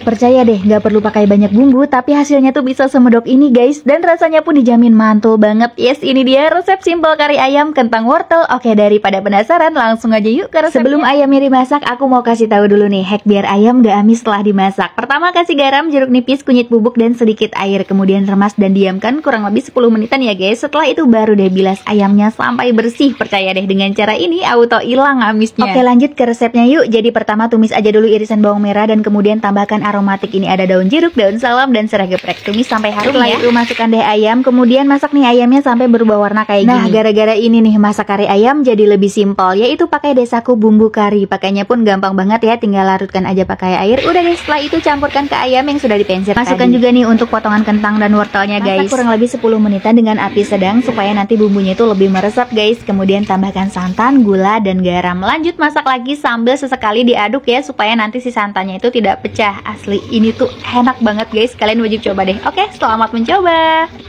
Percaya deh, nggak perlu pakai banyak bumbu, tapi hasilnya tuh bisa semedok ini guys. Dan rasanya pun dijamin mantul banget. Yes, ini dia resep simpel kari ayam kentang wortel. Oke, daripada penasaran, langsung aja yuk ke resepnya. Sebelum ayamnya dimasak, aku mau kasih tahu dulu nih hack biar ayam nggak amis setelah dimasak. Pertama, kasih garam, jeruk nipis, kunyit bubuk, dan sedikit air. Kemudian remas dan diamkan kurang lebih 10 menitan ya guys. Setelah itu baru deh bilas ayamnya sampai bersih. Percaya deh, dengan cara ini auto hilang amisnya. Oke, lanjut ke resepnya yuk. Jadi pertama tumis aja dulu irisan bawang merah dan kemudian tambahkan aromatik. Ini ada daun jeruk, daun salam, dan serai geprek. Tumis sampai harum ya. Lalu masukkan deh ayam, kemudian masak nih ayamnya sampai berubah warna kayak gini. Nah, gara-gara ini nih masak kari ayam jadi lebih simpel, yaitu pakai desaku bumbu kari. Pakainya pun gampang banget ya, tinggal larutkan aja pakai air. Udah deh, setelah itu campurkan ke ayam yang sudah dipenset. Masukkan juga nih untuk potongan kentang dan wortelnya guys. Masak kurang lebih 10 menitan dengan api sedang supaya nanti bumbunya itu lebih meresap guys. Kemudian tambahkan santan, gula, dan garam. Lanjut masak lagi sambil sesekali diaduk ya, supaya nanti si santannya itu tidak pecah. Asli ini tuh enak banget guys, kalian wajib coba deh. Oke, selamat mencoba.